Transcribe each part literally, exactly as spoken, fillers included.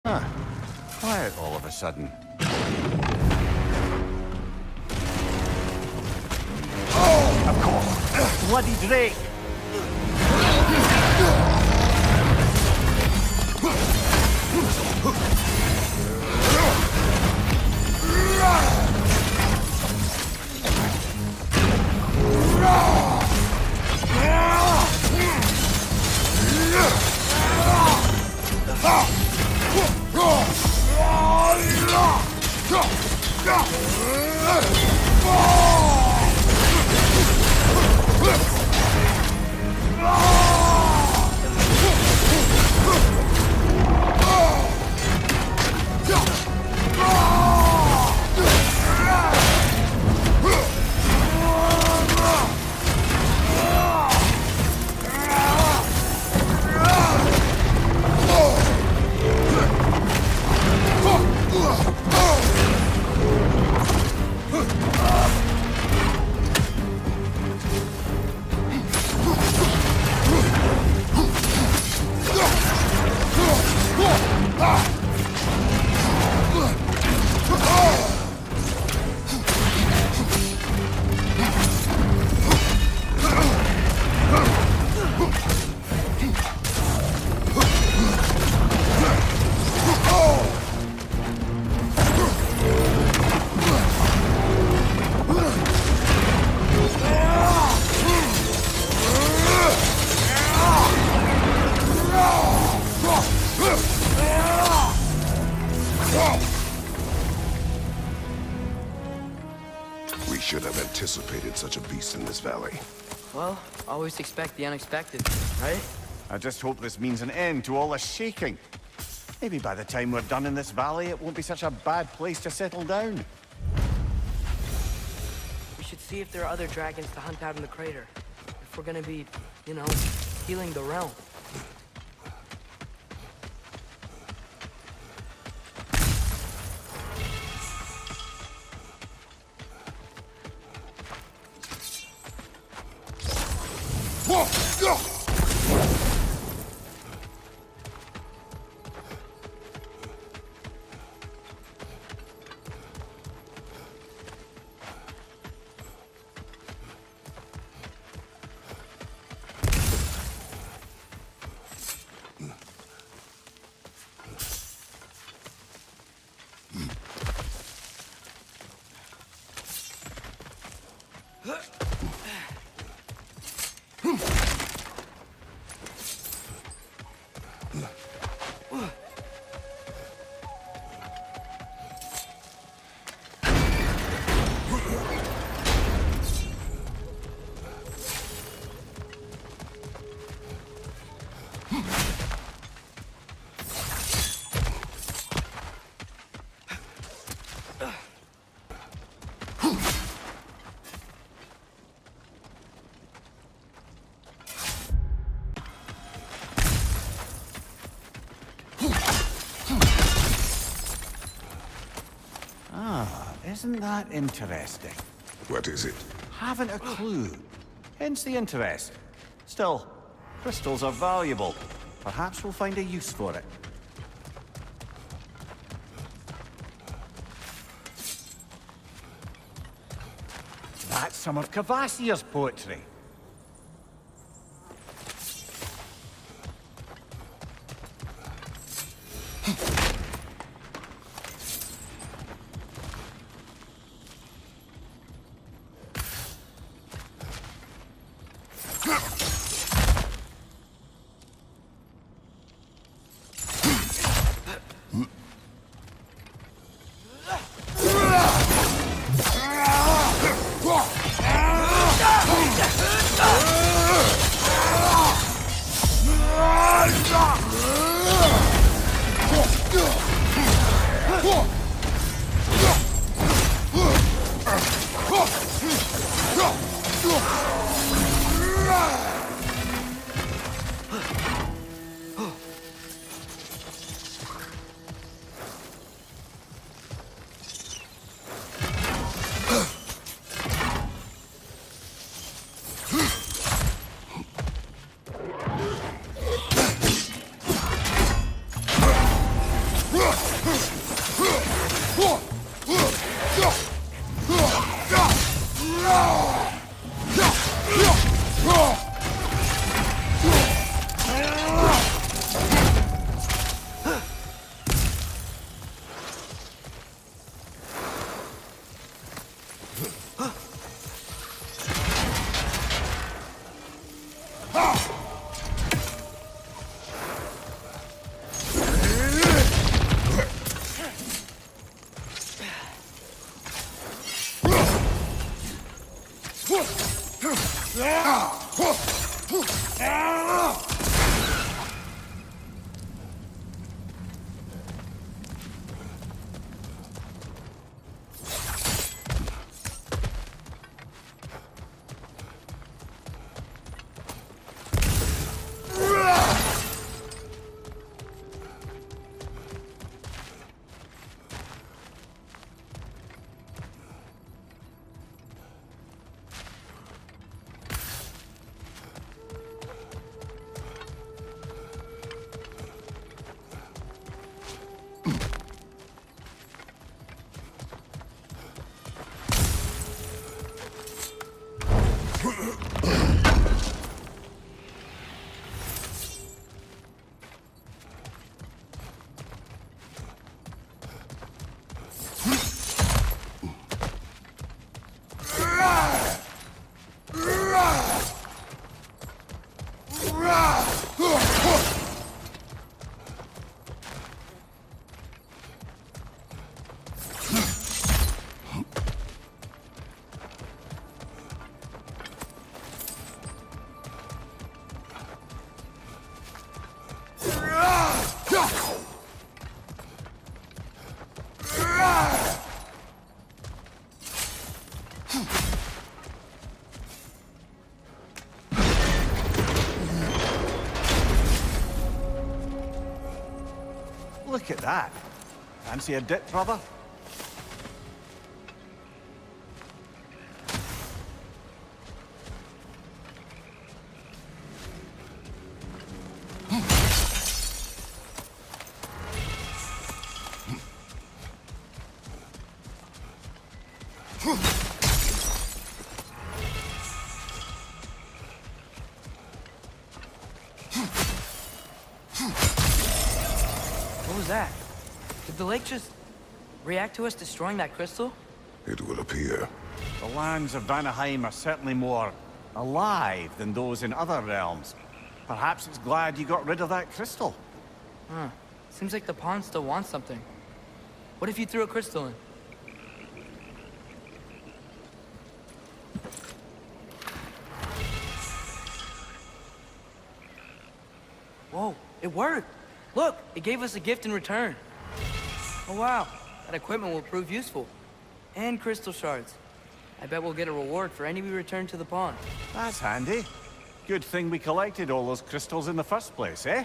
Huh. Quiet all of a sudden. Oh! Of course! Bloody Drake! We should have anticipated such a beast in this valley. Well, always expect the unexpected, right? I just hope this means an end to all this shaking. Maybe by the time we're done in this valley, it won't be such a bad place to settle down. We should see if there are other dragons to hunt out in the crater. If we're gonna be, you know, healing the realm. Isn't that interesting? What is it? Haven't a clue. Hence the interest. Still, crystals are valuable. Perhaps we'll find a use for it. That's some of Kvasir's poetry. Look at that. Fancy a dip, brother? What was that? Did the lake just react to us destroying that crystal? It will appear. The lands of Vanaheim are certainly more alive than those in other realms. Perhaps it's glad you got rid of that crystal. Huh. Seems like the pond still wants something. What if you threw a crystal in? Whoa, it worked! Look, it gave us a gift in return. Oh wow, that equipment will prove useful. And crystal shards. I bet we'll get a reward for any we return to the pond. That's handy. Good thing we collected all those crystals in the first place, eh?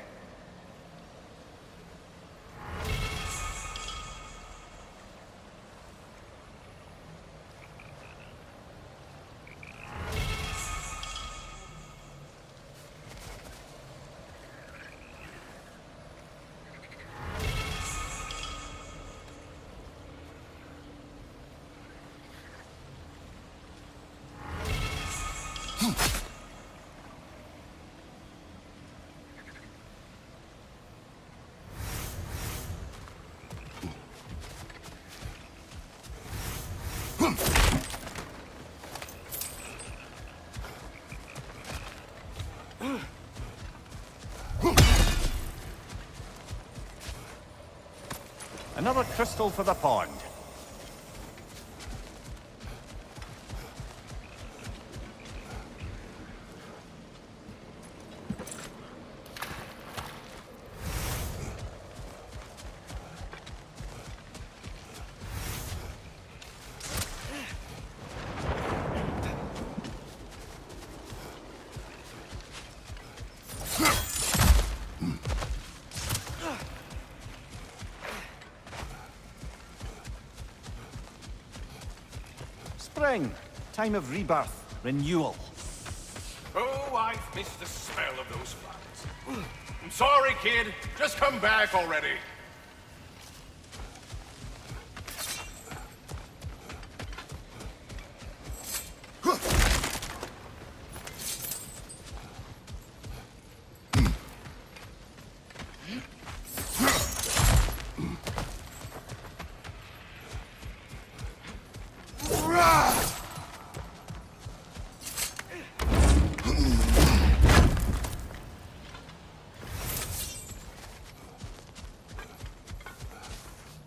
Another crystal for the pond. Spring. Time of rebirth. Renewal. Oh, I've missed the smell of those flowers. I'm sorry, kid. Just come back already.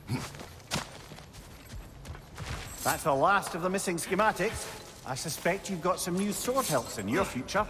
That's the last of the missing schematics. I suspect you've got some new sword hilts in your future.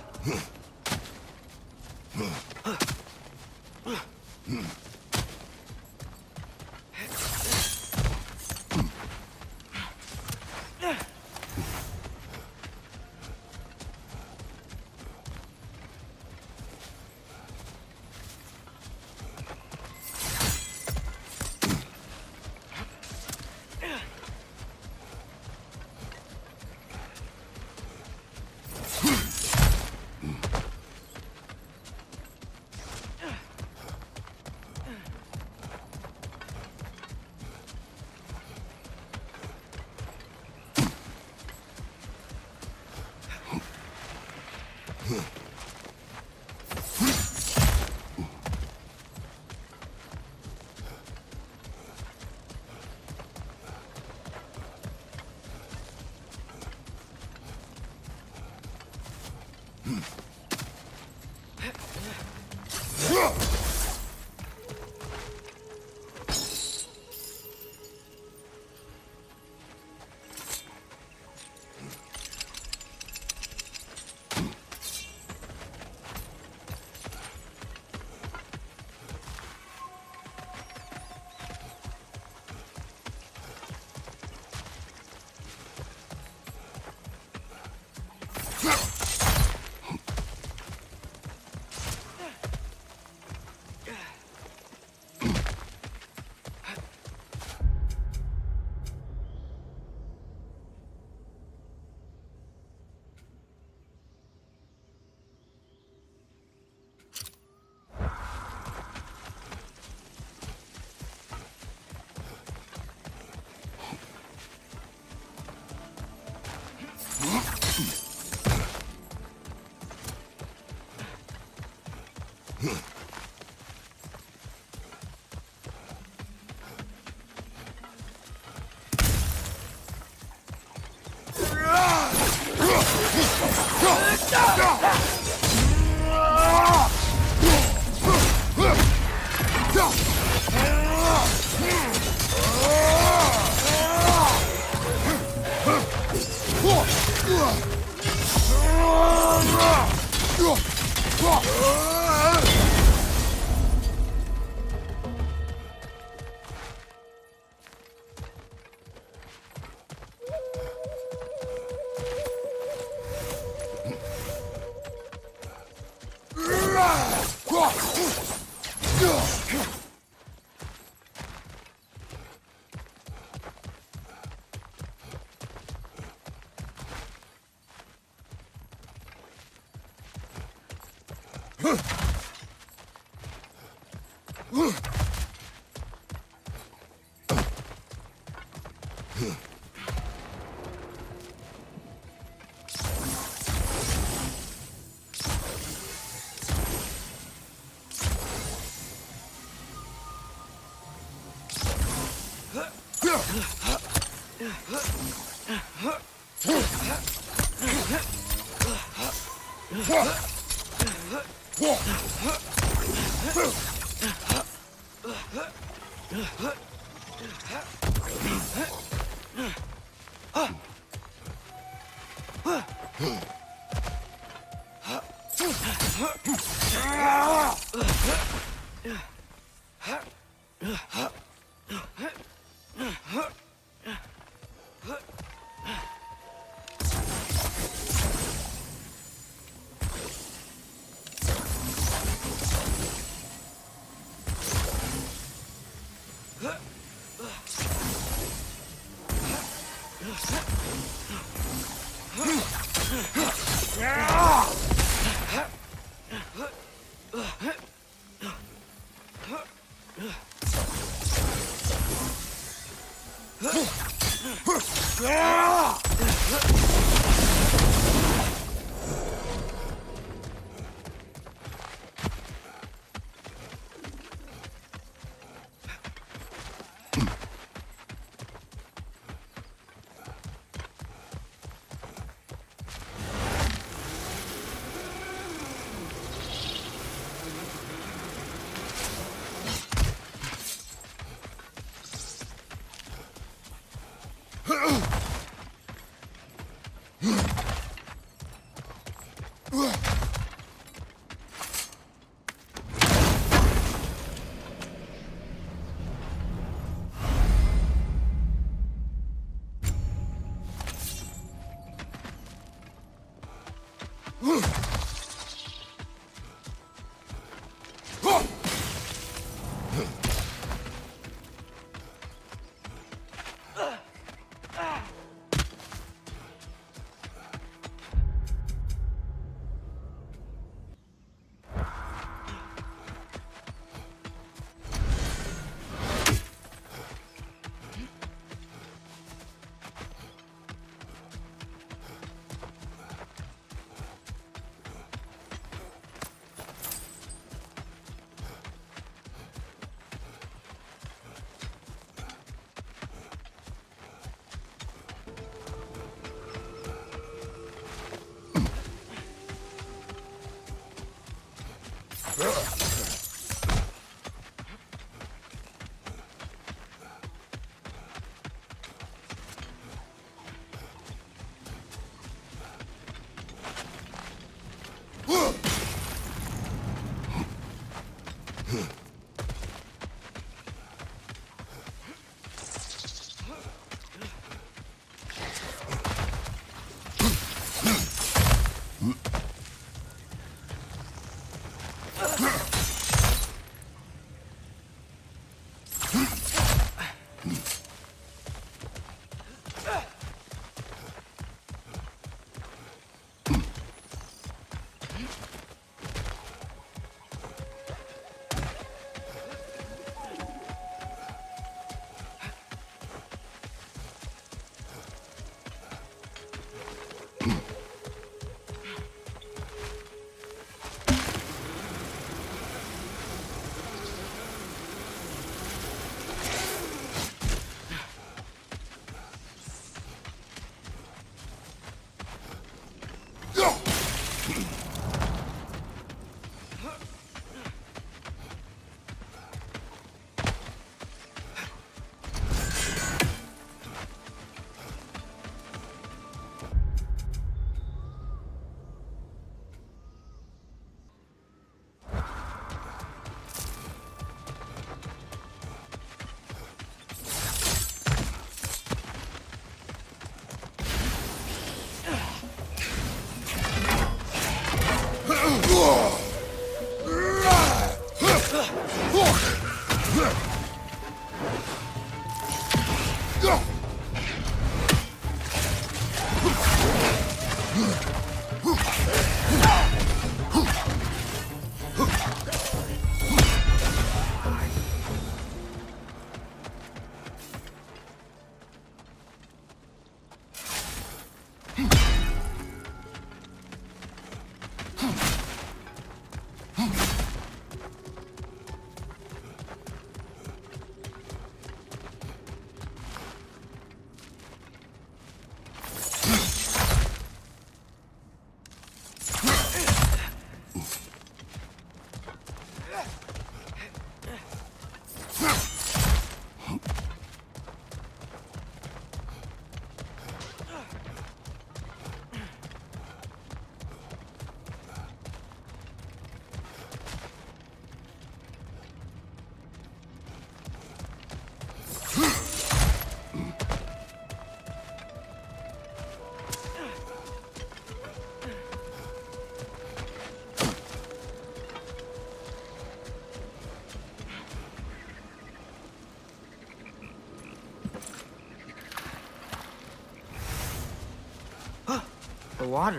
The water.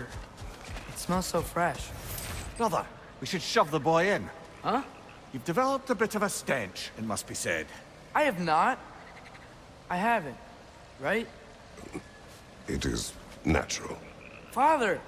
It smells so fresh. Brother, we should shove the boy in. Huh? You've developed a bit of a stench, it must be said. I have not. I haven't. Right? It is natural. Father!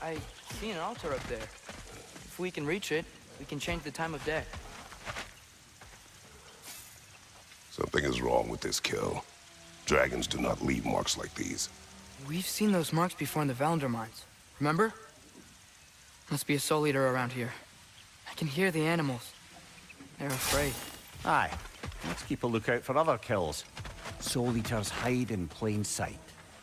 I see an altar up there. If we can reach it, we can change the time of day. Something is wrong with this kill. Dragons do not leave marks like these. We've seen those marks before in the Valendar mines. Remember? Must be a soul eater around here. I can hear the animals. They're afraid. Aye. Let's keep a lookout for other kills. Soul Eaters hide in plain sight.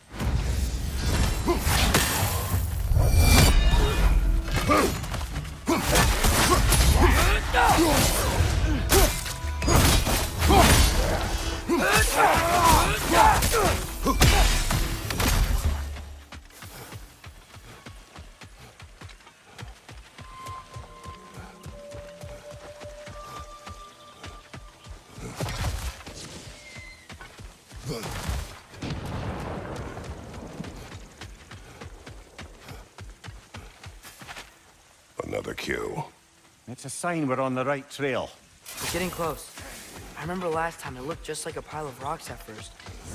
Another kill. It's a sign we're on the right trail. We're getting close. I remember last time it looked just like a pile of rocks at first.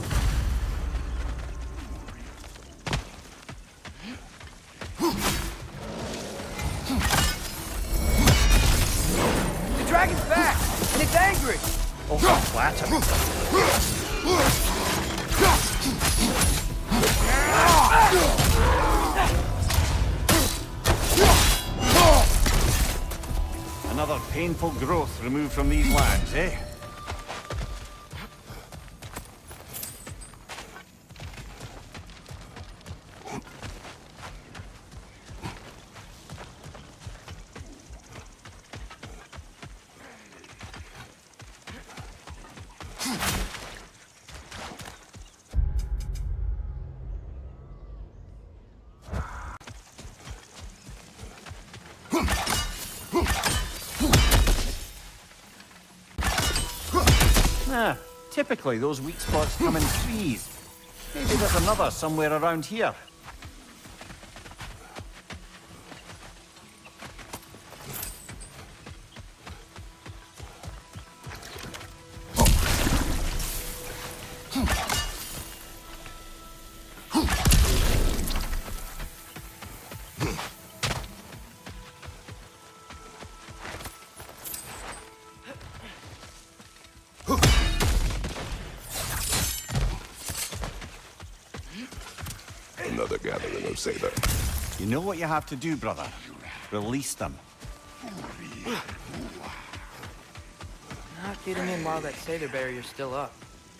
The dragon's back! And it's angry! Oh, flatter. Another painful growth removed from these lands, eh? Ah, typically those weak spots come in threes. Maybe there's another somewhere around here. Another gathering of Sather. You know what you have to do, brother. Release them. Not getting in while that Sather barrier's still up.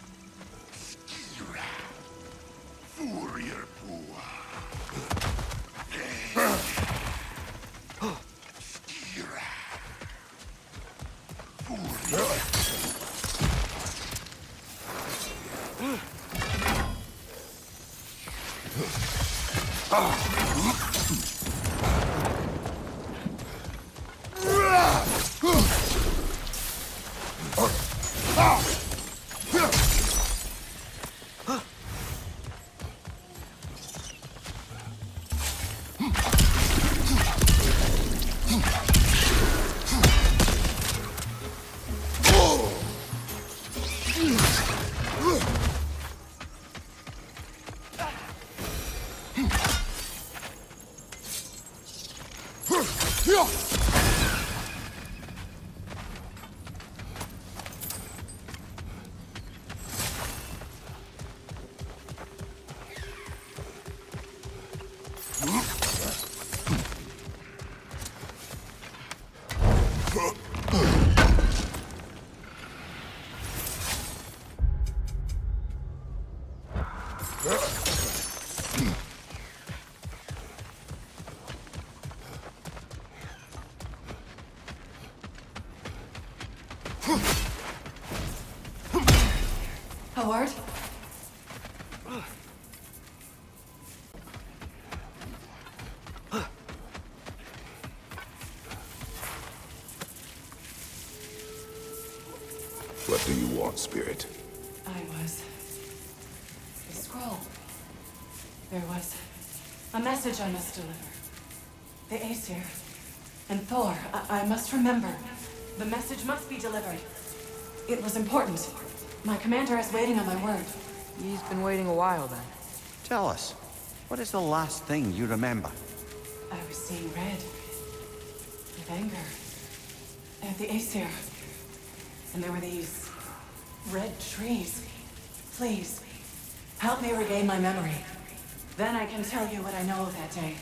Howard? What do you want, Spirit? I was... the scroll. There was a message I must deliver. The Aesir and Thor, I, I must remember. The message must be delivered. It was important. My commander is waiting on my word. He's been waiting a while then. Tell us, what is the last thing you remember? I was seeing red. With anger. At the Aesir. And there were these red trees. Please, help me regain my memory. Then I can tell you what I know of that day.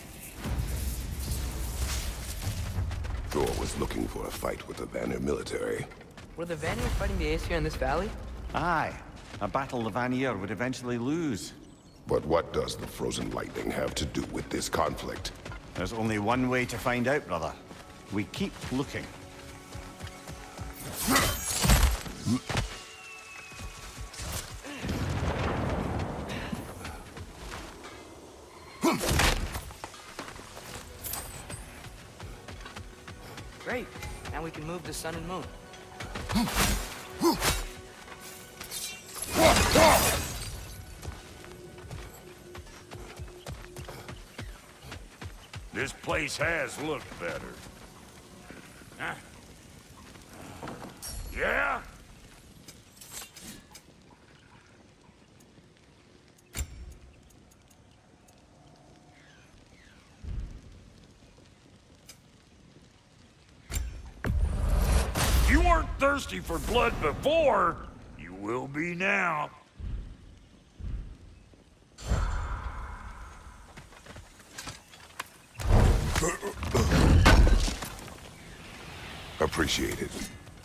Thor was looking for a fight with the Vanir military. Were the Vanir fighting the Aesir in this valley? Aye. A battle the Vanir would eventually lose. But what does the frozen lightning have to do with this conflict? There's only one way to find out, brother. We keep looking. Great. Now we can move the sun and moon. This place has looked better. Huh? Yeah? You weren't thirsty for blood before. You will be now. Appreciate it.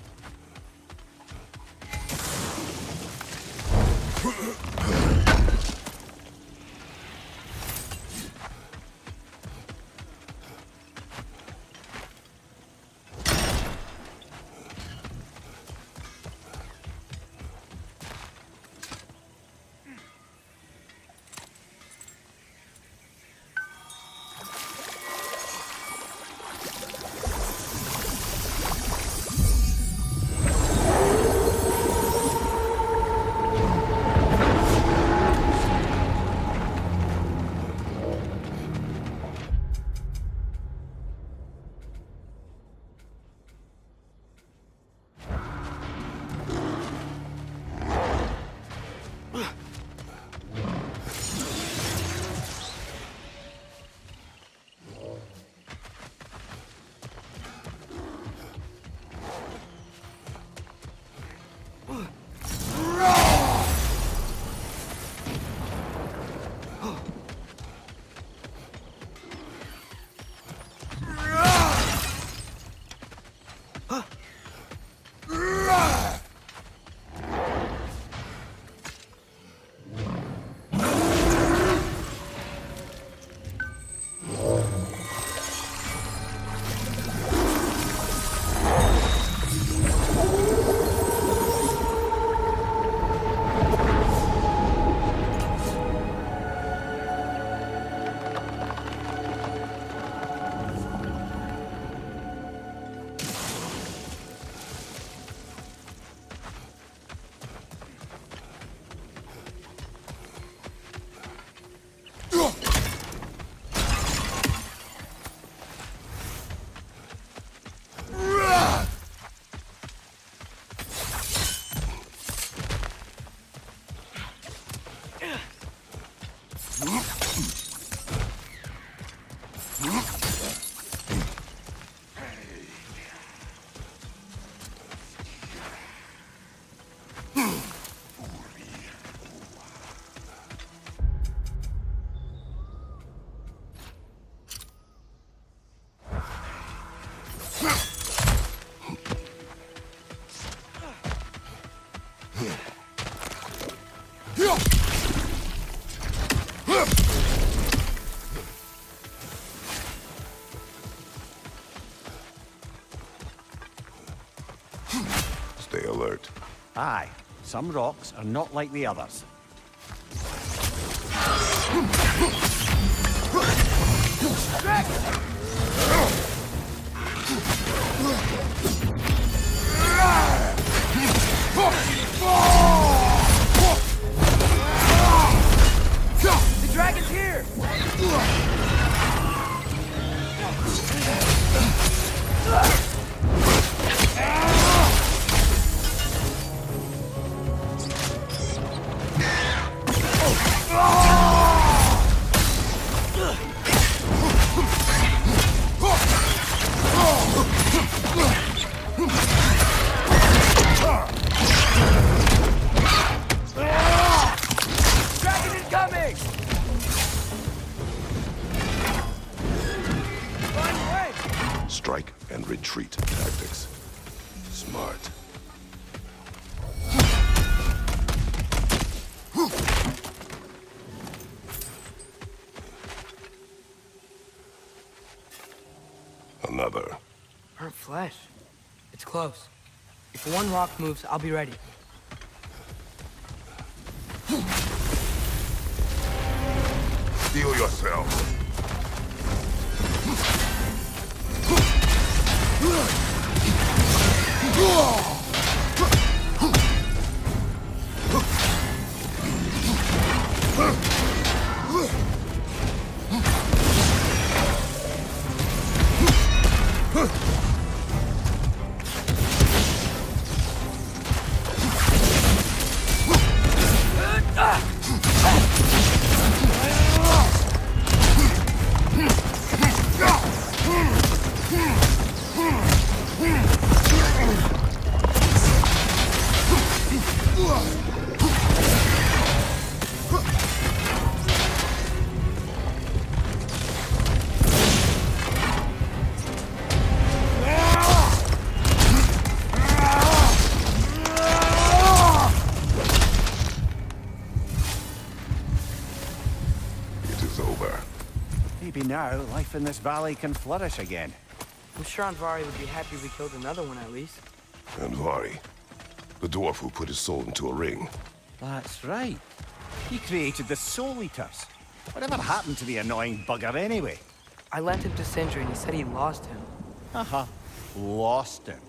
Stay alert. Aye. Some rocks are not like the others. The dragon's here! strike and retreat tactics. Smart. Another. Burnt flesh. It's close. If one rock moves, I'll be ready. Steel yourself. Maybe now, life in this valley can flourish again. I'm sure Andvari would be happy if we killed another one at least. Andvari, the dwarf who put his soul into a ring. That's right. He created the Soul Eaters. Whatever happened to the annoying bugger anyway? I lent him to Sindri and he said he lost him. Uh-huh. Lost him.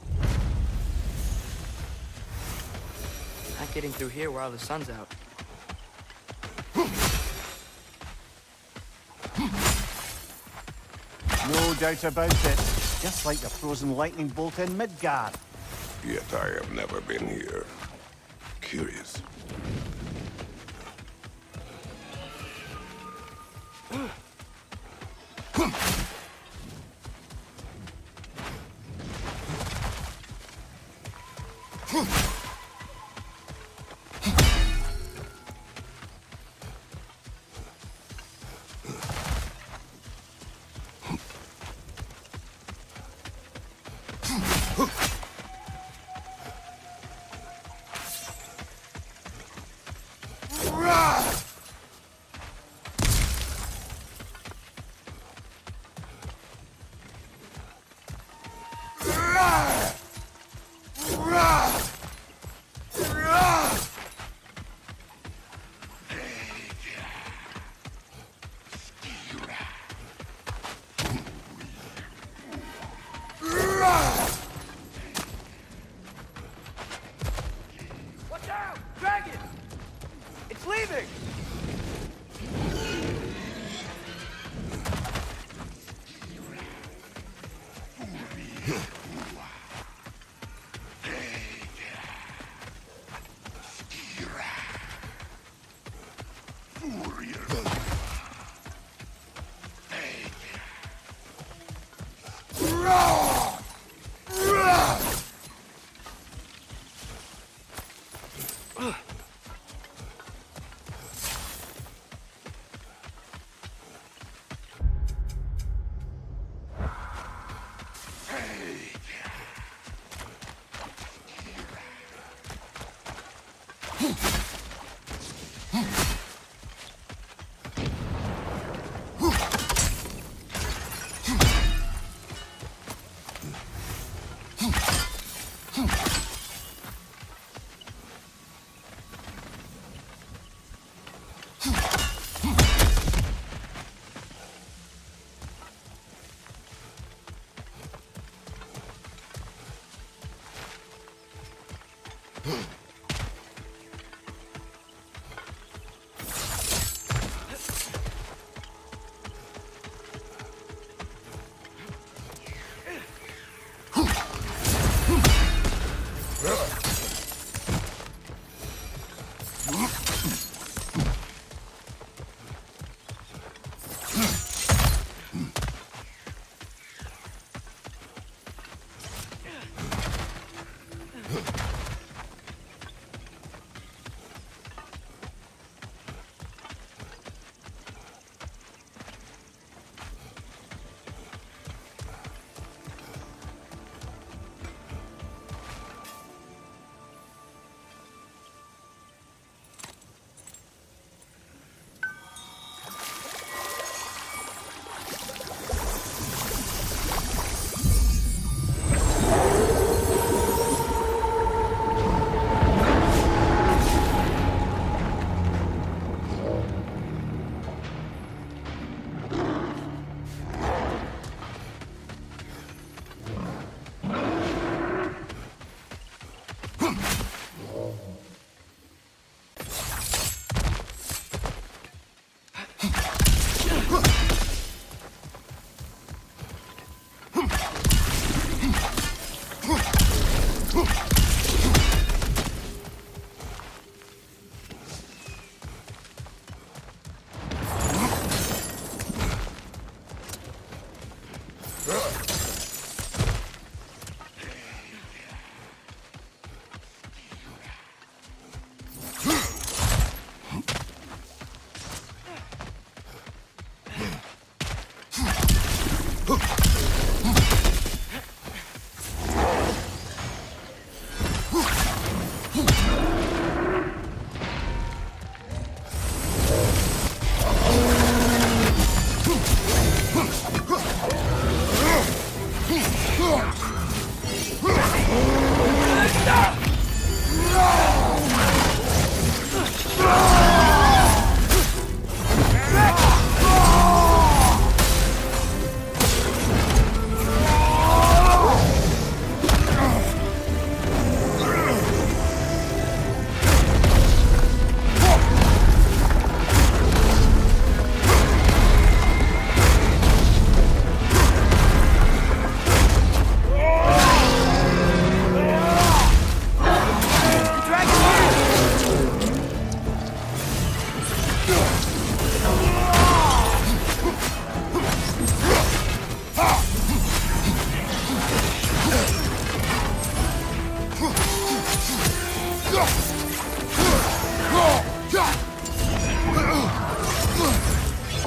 Not getting through here while the sun's out. No doubt about it. Just like the frozen lightning bolt in Midgard. Yet I have never been here. Curious. Watch out! Dragon! It's leaving!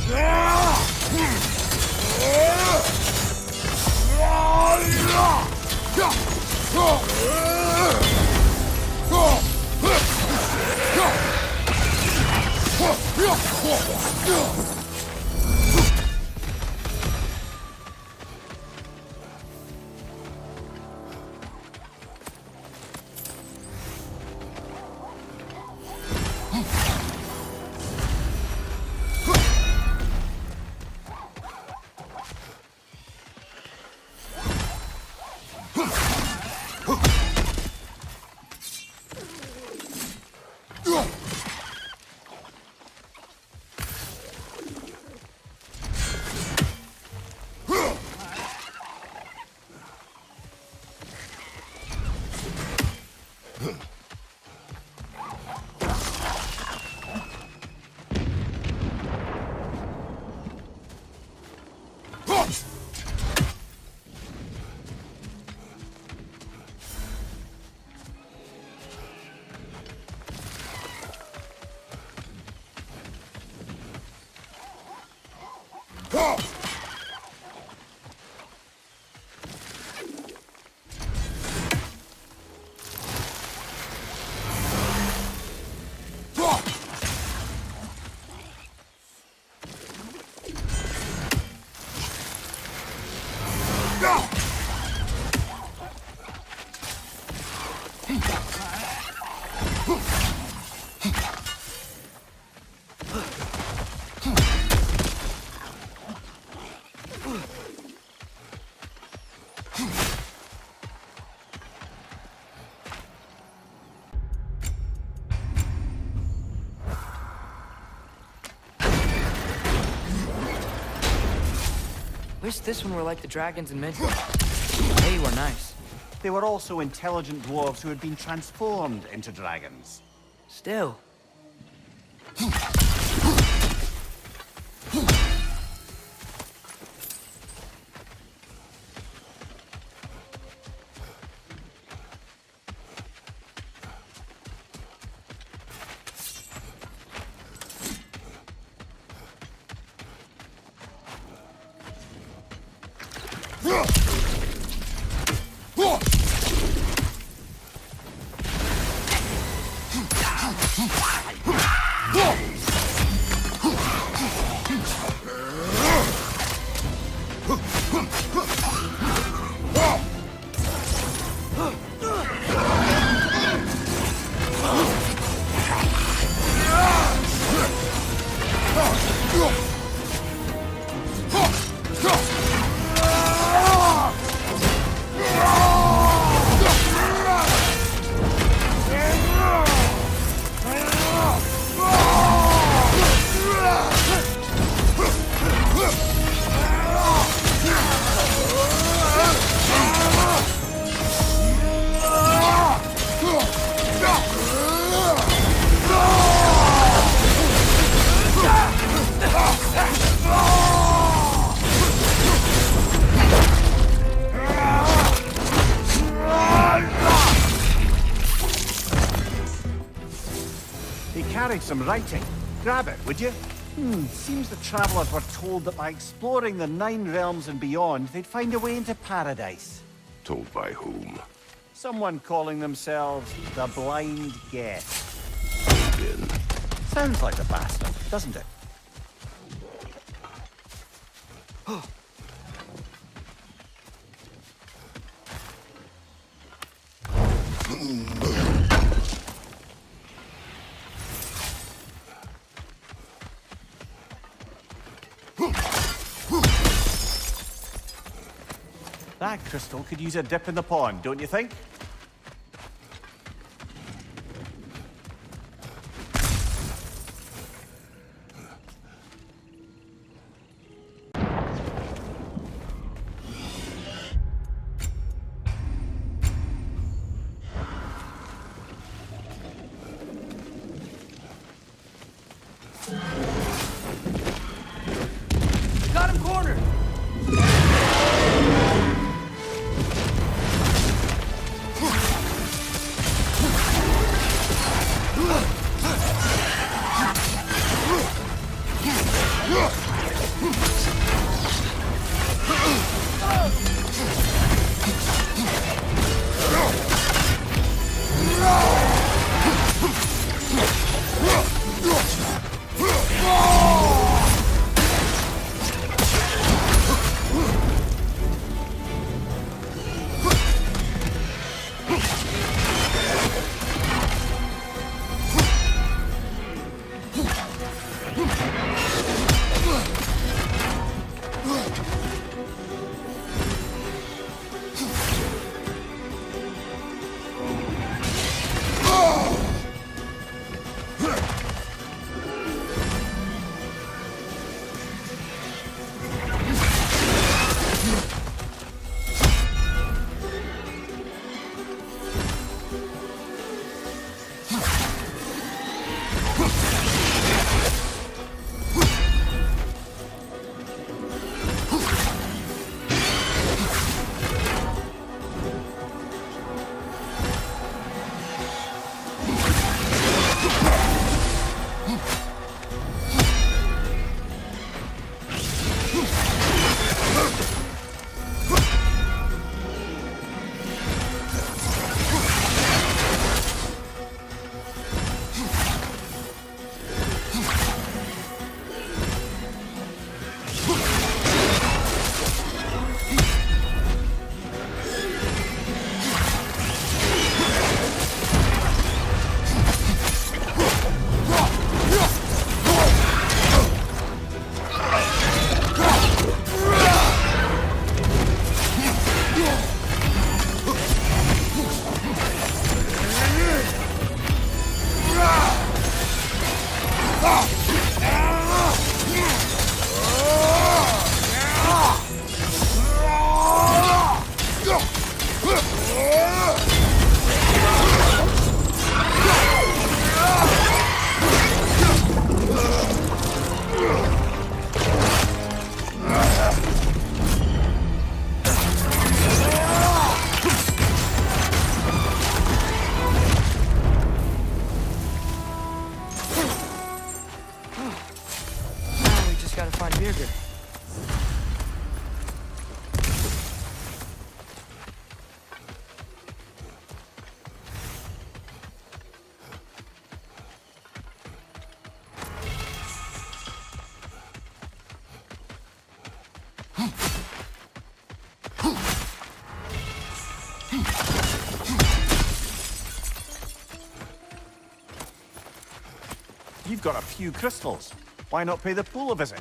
Wish this one were like the dragons in Midgard. They were nice. They were also intelligent dwarves who had been transformed into dragons. Still. Some writing. Grab it, would you? Hmm, seems the travelers were told that by exploring the Nine Realms and beyond, they'd find a way into paradise. Told by whom? Someone calling themselves the Blind Guest. Again. Sounds like a bastard, doesn't it? That crystal could use a dip in the pond, don't you think? Got him cornered! gotta find Birger. You've got a few crystals. Why not pay the pool a visit?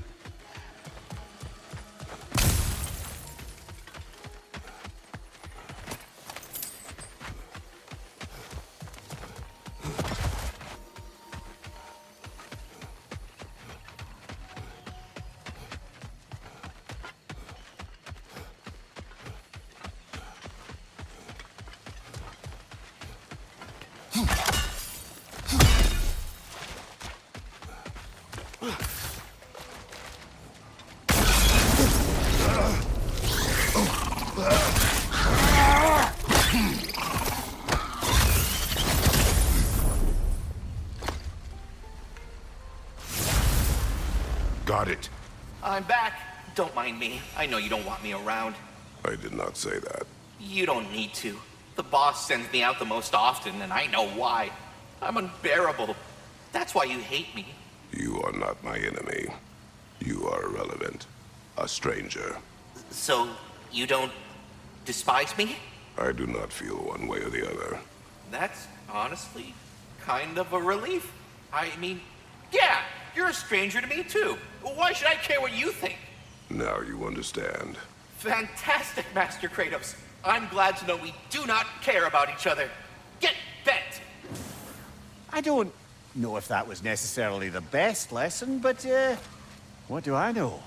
Got it. I'm back. Don't mind me. I know you don't want me around. I did not say that. You don't need to. The boss sends me out the most often, and I know why. I'm unbearable. That's why you hate me. You are not my enemy. You are irrelevant. A stranger. So, you don't despise me? I do not feel one way or the other. That's honestly kind of a relief. I mean, yeah, you're a stranger to me too. Why should I care what you think? Now you understand. Fantastic, Master Kratos. I'm glad to know we do not care about each other. Get bent! I don't know if that was necessarily the best lesson, but, uh, what do I know?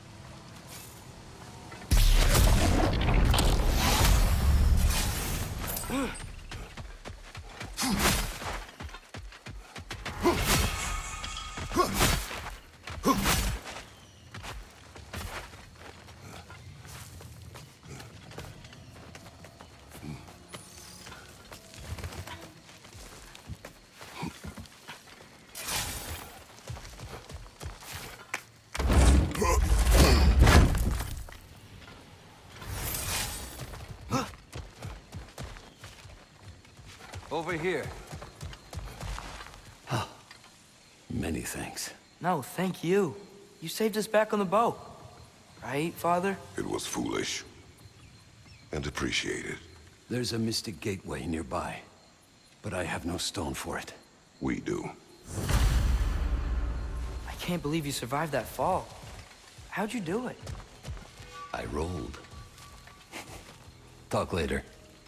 Over here. Oh, many thanks. No, thank you. You saved us back on the boat. Right, Father? It was foolish. And appreciated. There's a mystic gateway nearby, but I have no stone for it. We do. I can't believe you survived that fall. How'd you do it? I rolled. Talk later.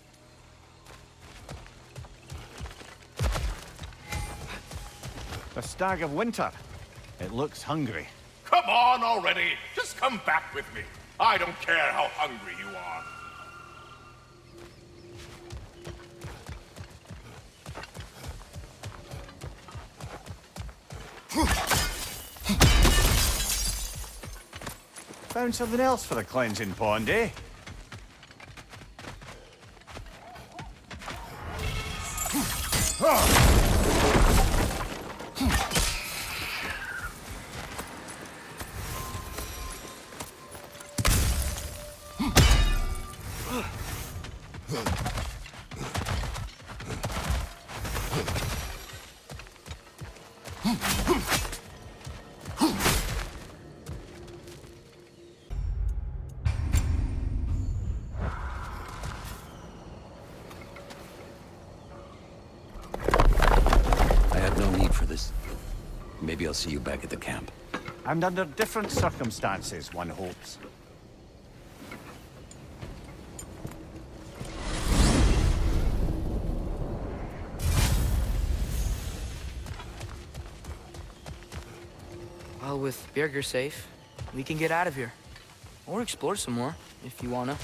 The Stag of Winter. It looks hungry. Come on already! Just come back with me. I don't care how hungry you are. Found something else for the cleansing pond, eh? Maybe I'll see you back at the camp. And under different circumstances, one hopes. Well, with Birger safe, we can get out of here. Or explore some more, if you wanna.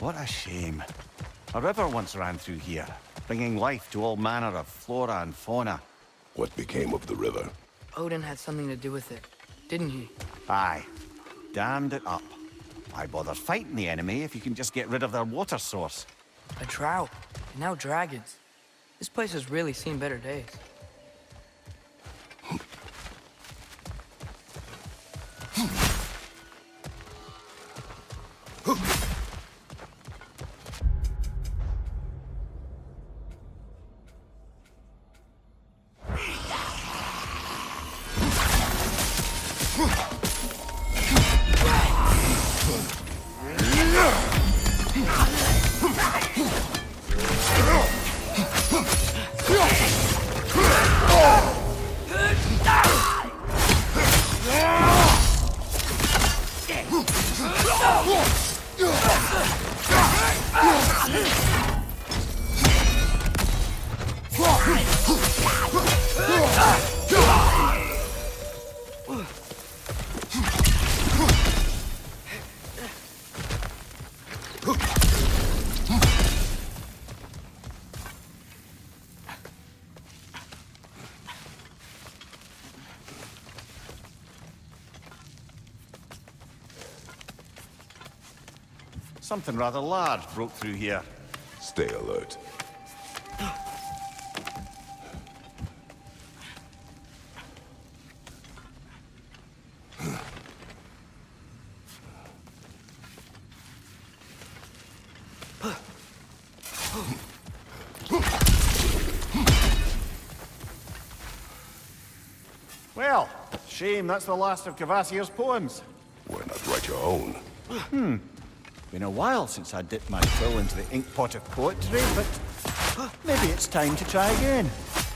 What a shame. A river once ran through here, bringing life to all manner of flora and fauna. What became of the river? Odin had something to do with it, didn't he? Aye. Dammed it up. Why bother fighting the enemy if you can just get rid of their water source? A drought, and now dragons. This place has really seen better days. Something rather large broke through here. Stay alert. Well, shame that's the last of Kvasir's poems. Why not write your own? Hmm. Been a while since I dipped my quill into the ink pot of poetry, but maybe it's time to try again.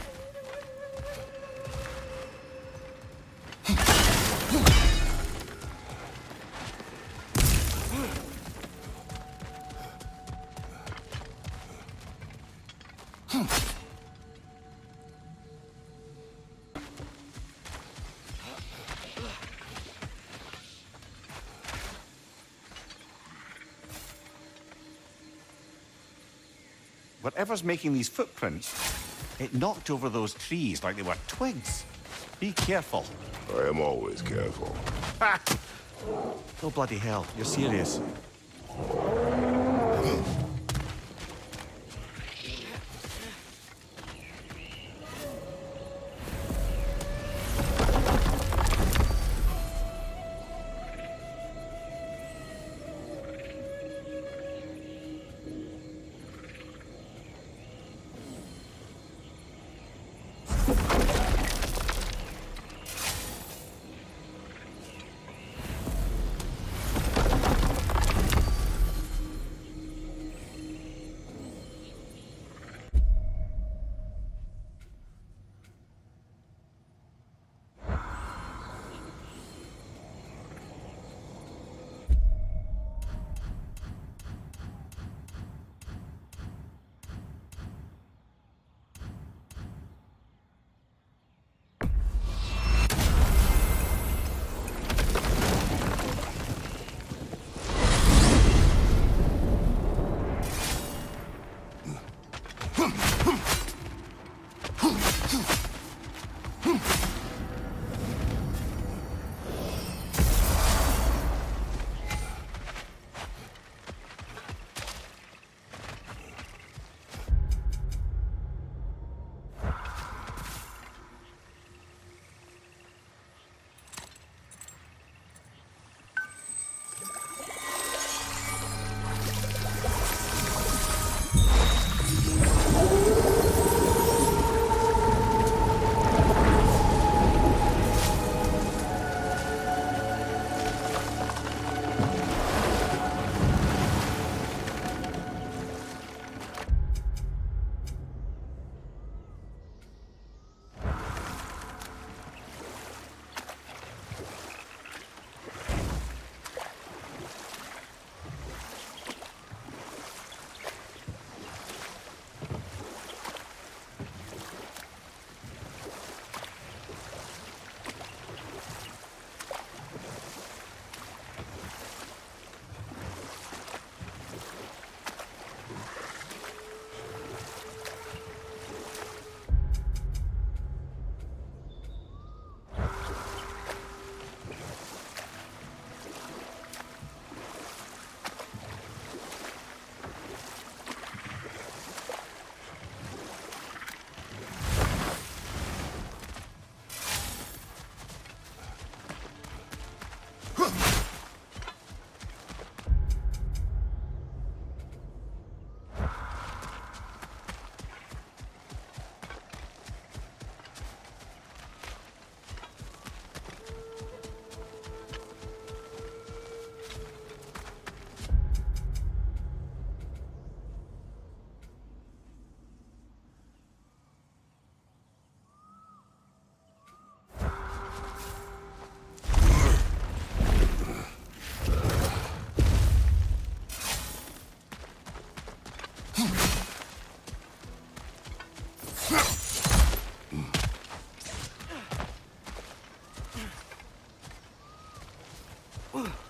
Whatever's making these footprints, it knocked over those trees like they were twigs. Be careful. I am always careful. Ha! Oh, bloody hell, you're serious. Ugh.